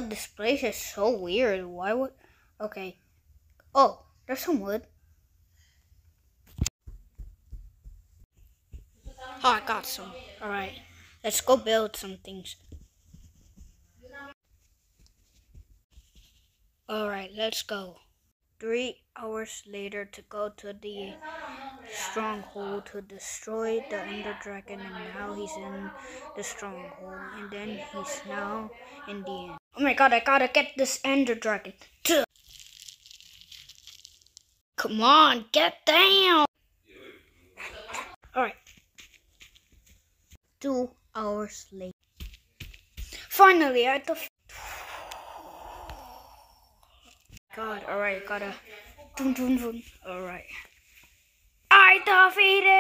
god, this place is so weird. Why would... Okay. Oh, there's some wood. Oh, I got some. Alright. Let's go build some things. Alright, let's go. 3 hours later to go to the stronghold to destroy the Ender Dragon, and now he's in the stronghold, and then he's now in the end. Oh my god, I gotta get this Ender Dragon. Come on, get down! Alright. 2 hours later. Finally, I defeated. God, alright, gotta. Alright. I defeated